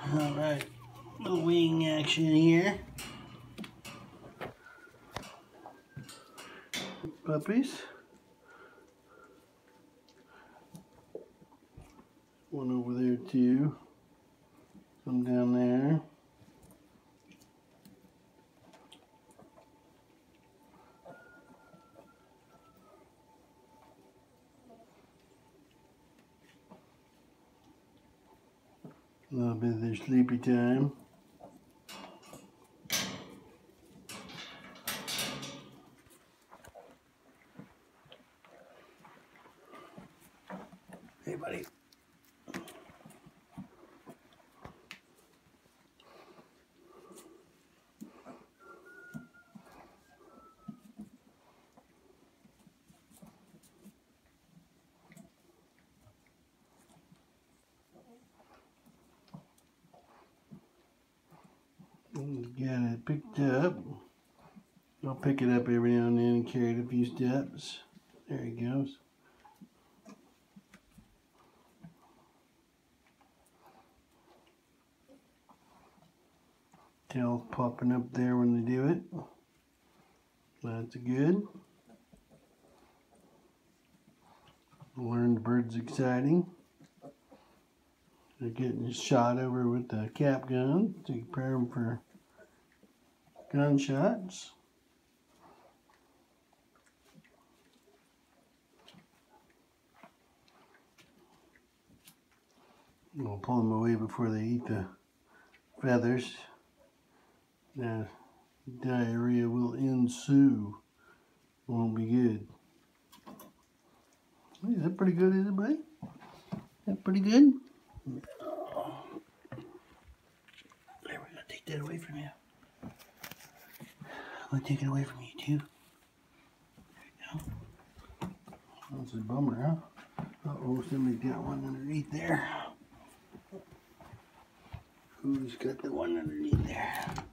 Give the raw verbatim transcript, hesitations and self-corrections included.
Alright, little wing action here. Puppies. One over there too. Some down there. A little bit of their sleepy time. Hey, buddy. Got it picked up. I'll pick it up every now and then and carry it a few steps. There he goes. Tail's popping up there when they do it. That's good. Learn the bird's exciting. They're getting shot over with the cap gun to prepare them for gunshots. We'll pull them away before they eat the feathers. Now, diarrhea will ensue. Won't be good. Is that pretty good, is it, buddy? Is that pretty good? Oh. There, we're gonna take that away from you. I'm gonna take it away from you too. There you go. That's a bummer, huh? Uh oh, somebody's got one underneath there. Who's got the one underneath there?